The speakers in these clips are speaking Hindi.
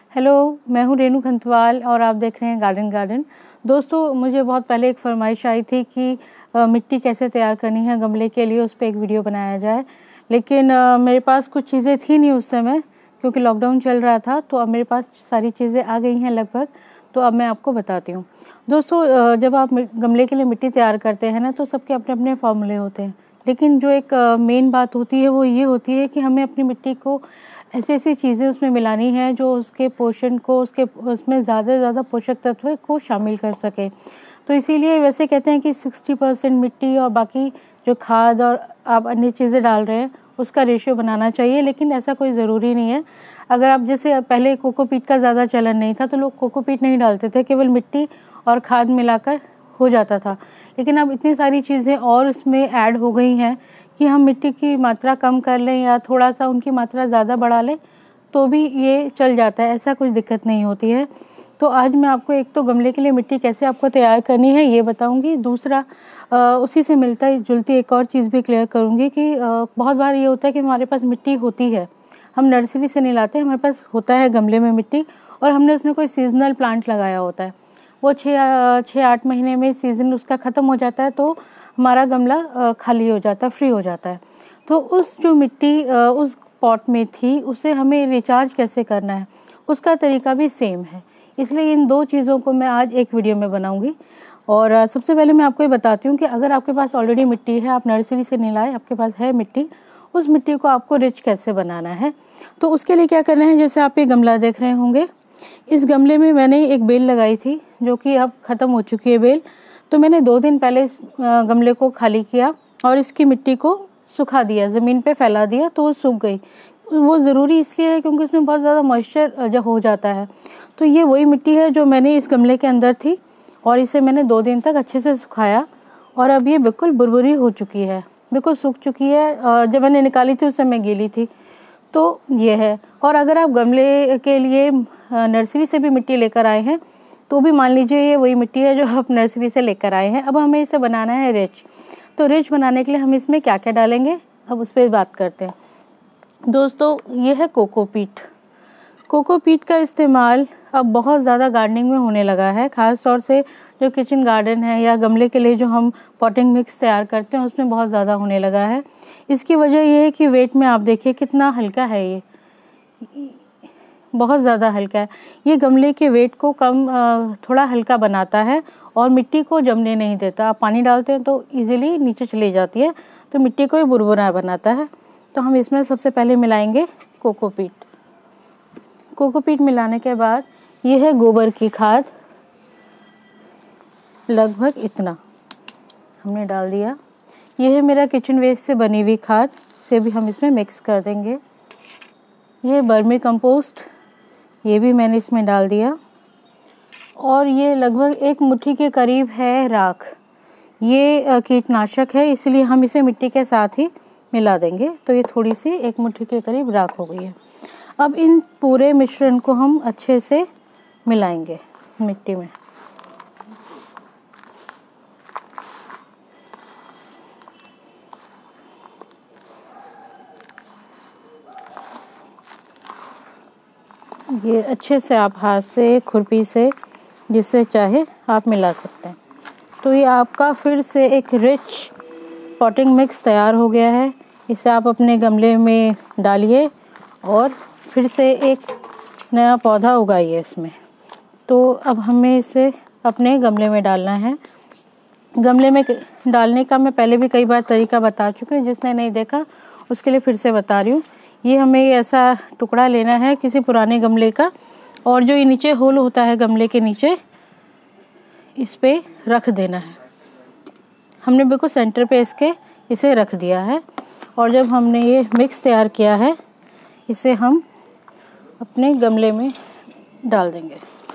हेलो, मैं हूँ रेनू खंतवाल और आप देख रहे हैं गार्डन। दोस्तों, मुझे बहुत पहले एक फरमाइश आई थी कि मिट्टी कैसे तैयार करनी है गमले के लिए, उस पर एक वीडियो बनाया जाए। लेकिन मेरे पास कुछ चीज़ें थी नहीं उस समय, क्योंकि लॉकडाउन चल रहा था। तो अब मेरे पास सारी चीज़ें आ गई हैं लगभग, तो अब मैं आपको बताती हूँ। दोस्तों, जब आप गमले के लिए मिट्टी तैयार करते हैं ना, तो सबके अपने अपने फॉर्मूले होते हैं। लेकिन जो एक मेन बात होती है वो ये होती है कि हमें अपनी मिट्टी को ऐसी ऐसी चीज़ें उसमें मिलानी है जो उसके पोषण को, उसमें ज़्यादा से ज़्यादा पोषक तत्व को शामिल कर सके। तो इसीलिए वैसे कहते हैं कि 60% मिट्टी और बाकी जो खाद और आप अन्य चीज़ें डाल रहे हैं उसका रेशियो बनाना चाहिए। लेकिन ऐसा कोई ज़रूरी नहीं है। अगर आप जैसे पहले कोकोपीट का ज़्यादा चलन नहीं था तो लोग कोकोपीट नहीं डालते थे, केवल मिट्टी और खाद मिलाकर हो जाता था। लेकिन अब इतनी सारी चीज़ें और इसमें ऐड हो गई हैं कि हम मिट्टी की मात्रा कम कर लें या थोड़ा सा उनकी मात्रा ज़्यादा बढ़ा लें तो भी ये चल जाता है, ऐसा कुछ दिक्कत नहीं होती है। तो आज मैं आपको एक तो गमले के लिए मिट्टी कैसे आपको तैयार करनी है ये बताऊंगी। दूसरा उसी से मिलता जुलती एक और चीज़ भी क्लियर करूंगी कि बहुत बार ये होता है कि हमारे पास मिट्टी होती है, हम नर्सरी से नहीं लाते, हमारे पास होता है गमले में मिट्टी और हमने उसमें कोई सीजनल प्लांट लगाया होता है। वो 6-8 महीने में सीज़न उसका ख़त्म हो जाता है तो हमारा गमला खाली हो जाता है, फ्री हो जाता है। तो उस जो मिट्टी उस पॉट में थी उसे हमें रिचार्ज कैसे करना है उसका तरीका भी सेम है। इसलिए इन दो चीज़ों को मैं आज एक वीडियो में बनाऊंगी। और सबसे पहले मैं आपको ये बताती हूँ कि अगर आपके पास ऑलरेडी मिट्टी है, आप नर्सरी से नहीं लाए, आपके पास है मिट्टी, उस मिट्टी को आपको रिच कैसे बनाना है। तो उसके लिए क्या करना है, जैसे आप ये गमला देख रहे होंगे, इस गमले में मैंने एक बेल लगाई थी जो कि अब ख़त्म हो चुकी है बेल। तो मैंने 2 दिन पहले इस गमले को खाली किया और इसकी मिट्टी को सुखा दिया, ज़मीन पे फैला दिया तो वो सूख गई। वो ज़रूरी इसलिए है क्योंकि उसमें बहुत ज़्यादा मॉइस्चर जब हो जाता है। तो ये वही मिट्टी है जो मैंने इस गमले के अंदर थी और इसे मैंने 2 दिन तक अच्छे से सुखाया और अब ये बिल्कुल बुरबुरी हो चुकी है, बिल्कुल सूख चुकी है। जब मैंने निकाली थी उस समय गीली थी। तो ये है। और अगर आप गमले के लिए नर्सरी से भी मिट्टी लेकर आए हैं तो भी मान लीजिए ये वही मिट्टी है जो आप नर्सरी से लेकर आए हैं। अब हमें इसे बनाना है रिच। तो रिच बनाने के लिए हम इसमें क्या क्या डालेंगे अब उस पर बात करते हैं। दोस्तों, ये है कोकोपीट। कोकोपीट का इस्तेमाल अब बहुत ज़्यादा गार्डनिंग में होने लगा है, ख़ास तौर से जो किचन गार्डन है या गमले के लिए जो हम पॉटिंग मिक्स तैयार करते हैं उसमें बहुत ज़्यादा होने लगा है। इसकी वजह ये है कि वेट में आप देखिए कितना हल्का है, ये बहुत ज़्यादा हल्का है। ये गमले के वेट को कम थोड़ा हल्का बनाता है और मिट्टी को जमने नहीं देता। आप पानी डालते हैं तो इजीली नीचे चली जाती है, तो मिट्टी को ये बुरबुरा बनाता है। तो हम इसमें सबसे पहले मिलाएंगे कोकोपीट। कोकोपीट मिलाने के बाद ये है गोबर की खाद, लगभग इतना हमने डाल दिया। ये है मेरा किचन वेस्ट से बनी हुई खाद, से भी हम इसमें मिक्स कर देंगे। ये बर्मी कंपोस्ट, ये भी मैंने इसमें डाल दिया। और ये लगभग 1 मुट्ठी के करीब है राख। ये कीटनाशक है, इसलिए हम इसे मिट्टी के साथ ही मिला देंगे। तो ये थोड़ी सी 1 मुट्ठी के करीब राख हो गई है। अब इन पूरे मिश्रण को हम अच्छे से मिलाएंगे मिट्टी में। ये अच्छे से आप हाथ से, खुरपी से, जिससे चाहे आप मिला सकते हैं। तो ये आपका फिर से एक रिच पॉटिंग मिक्स तैयार हो गया है। इसे आप अपने गमले में डालिए और फिर से एक नया पौधा उगाइए इसमें। तो अब हमें इसे अपने गमले में डालना है। गमले में डालने का मैं पहले भी कई बार तरीका बता चुकी हूँ, जिसने नहीं देखा उसके लिए फिर से बता रही हूँ। ये हमें ऐसा टुकड़ा लेना है किसी पुराने गमले का, और जो ये नीचे होल होता है गमले के नीचे, इस पे रख देना है। हमने बिल्कुल सेंटर पे इसे रख दिया है। और जब हमने ये मिक्स तैयार किया है इसे हम अपने गमले में डाल देंगे।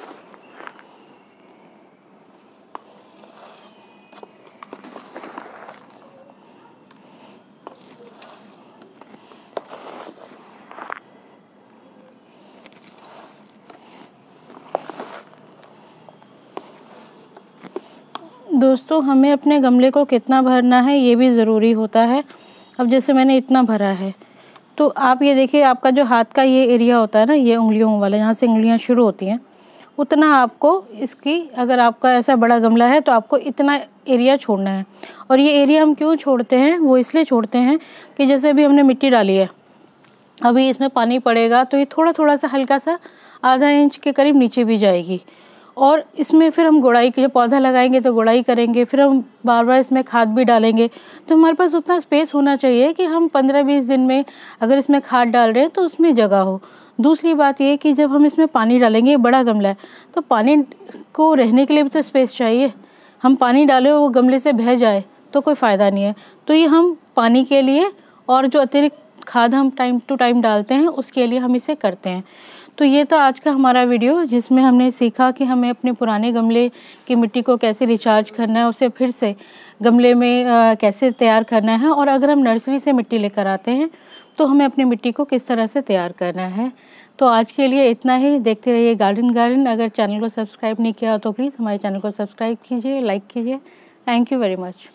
दोस्तों, हमें अपने गमले को कितना भरना है ये भी ज़रूरी होता है। अब जैसे मैंने इतना भरा है, तो आप ये देखिए, आपका जो हाथ का ये एरिया होता है ना, ये उंगलियों वाला, यहाँ से उंगलियाँ शुरू होती हैं, उतना आपको इसकी, अगर आपका ऐसा बड़ा गमला है तो आपको इतना एरिया छोड़ना है। और ये एरिया हम क्यों छोड़ते हैं, वो इसलिए छोड़ते हैं कि जैसे अभी हमने मिट्टी डाली है, अभी इसमें पानी पड़ेगा तो ये थोड़ा थोड़ा सा हल्का सा आधा इंच के करीब नीचे भी जाएगी। और इसमें फिर हम गुड़ाई, जब पौधा लगाएंगे तो गुड़ाई करेंगे, फिर हम बार बार इसमें खाद भी डालेंगे। तो हमारे पास उतना स्पेस होना चाहिए कि हम 15-20 दिन में अगर इसमें खाद डाल रहे हैं तो उसमें जगह हो। दूसरी बात ये कि जब हम इसमें पानी डालेंगे, ये बड़ा गमला है तो पानी को रहने के लिए भी तो स्पेस चाहिए। हम पानी डालें वो गमले से बह जाए तो कोई फ़ायदा नहीं है। तो ये हम पानी के लिए और जो अतिरिक्त खाद हम टाइम टू टाइम डालते हैं उसके लिए हम इसे करते हैं। तो ये था आज का हमारा वीडियो, जिसमें हमने सीखा कि हमें अपने पुराने गमले की मिट्टी को कैसे रिचार्ज करना है, उसे फिर से गमले में कैसे तैयार करना है, और अगर हम नर्सरी से मिट्टी लेकर आते हैं तो हमें अपनी मिट्टी को किस तरह से तैयार करना है। तो आज के लिए इतना ही। देखते रहिए गार्डन। अगर चैनल को सब्सक्राइब नहीं किया तो प्लीज़ हमारे चैनल को सब्सक्राइब कीजिए, लाइक कीजिए। Thank you very much.